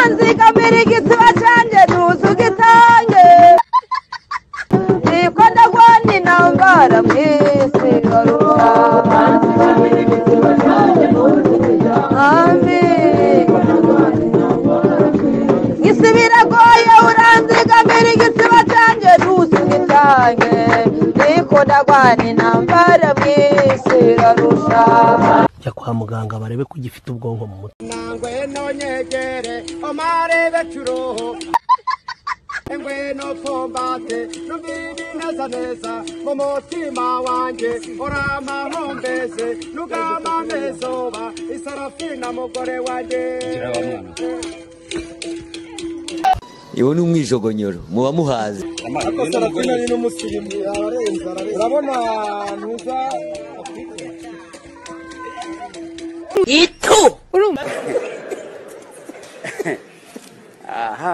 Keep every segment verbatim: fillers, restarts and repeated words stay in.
uranzigamira igituba cyanjye ntuzugitange niko ndagwana intambara mwese barusha isi biragoye uranzigamira igituba cyanjye ntuzugitange niko ndagwana intambara mwese barusha. Jya kwa muganga barebe ko ugifite ubwonko mu mutwe. Nangwe nonyegere omarebe curoho engwe no pombate nubiri neza neza mu mutima wanje orama hombeze nugama mezoba isarafina mugore wanje. Iwo ni umwijogonyoro muba muhaze. Ako sarafina ni n'umusirimu ararenza urabona ntuza itu aha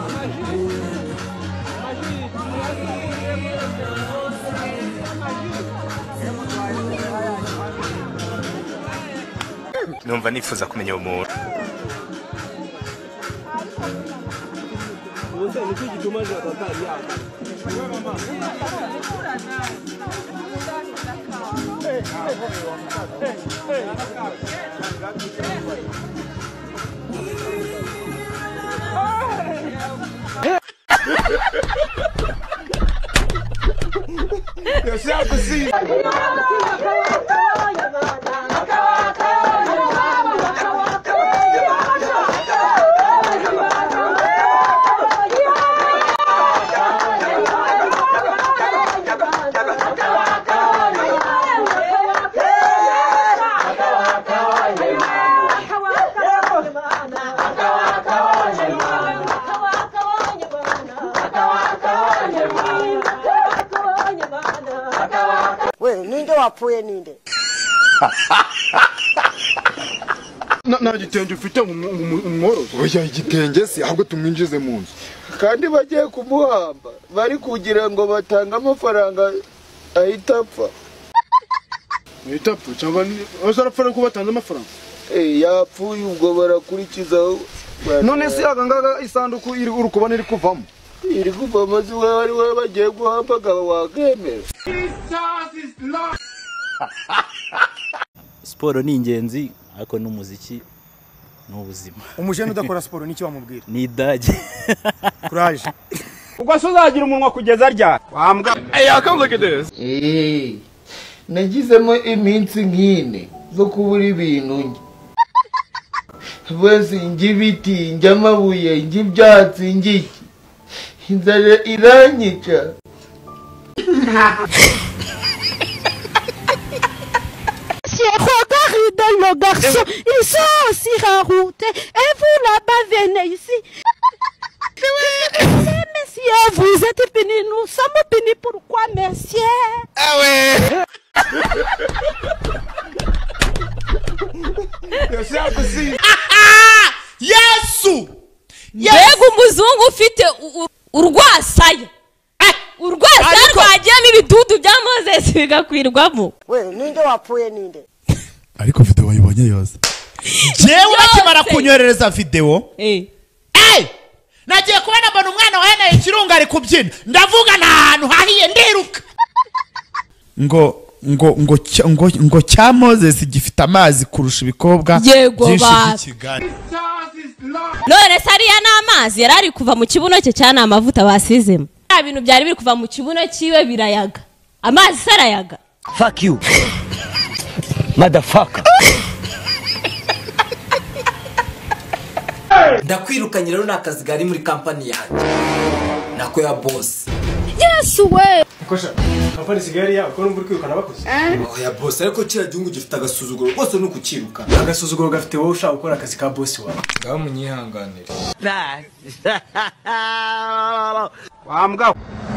numva nifuza kumenya umuntu. Yourself to see. ninde wapfuye ninde na gitenge ufite umworo oya igitenge si ahubwo tumwinjize mu nzu kandi bagiye kumuhamba bari kugira ngo batange amafaranga ahita apfa. ahita apfa cyangwa azarapfa ko batanze amafaranga eh yapfuye ubwo barakurikizaho. none si agangaga isanduku iri urukubona iri kuvamo iri kuvamo zi wari we bagiye guhambaga wakemera. Siporo ni ingenzi ariko n'umuziki n'ubuzima. Umujene udakora siporo niki wamubwira? Ni idage. Courage. Ubwo sozagira umunwa kugeza rya wambwa. Hey, come look at this. Eh. Nagizemo iminsi nkine zo kubura ibintu. Bose ngibiti njamabuye ngibyatsi ngiki. Inzara iranyica. Regardez le garçon, ils sont aussi raroutés. Et vous là-bas, venez ici. Messieurs, vous êtes bénis, nous sommes bénis. Pourquoi, messieurs? Ah ouais. Yesu! Mbega umuzungu ufite urwasaya. Urwasaya rwagiyemo ibidudu bya Moses bigakwirwamo. We, ninde wapfuye ninde? Ariko video wayibonye yose. Jewe bakimara kunyorereza video. Eh. Eh! Nagiye kubona mbona umwana wahene ikirunga ari kubyina. Ndavuga na ahantu hahiye ndiruka. Ngo ngo ngo ngo ngo cya Moses gifite amazi kurusha ibikobwa byinshi by'Kigali. None sariya n'amazi yarari kuva mu kibuno cye cyane amavuta basizemo. Ibintu byari biri kuva mu kibuno cyiwe birayaga. Amazi sarayaga. Fuck you. Motherfucker. Ndakwirukanye rero nakazi gari muri company yanjye. Nako ya boss. Yes we. Kosha, company sigari ya ko numva kwirukana bakoze. Oh ya boss ariko kira gihugu gifite agasuzuguro bose no kukiruka. Agasuzuguro gafite wowe ushaka gukora akazi ka boss wawe. Ngaho munyihanganire. Wambwa.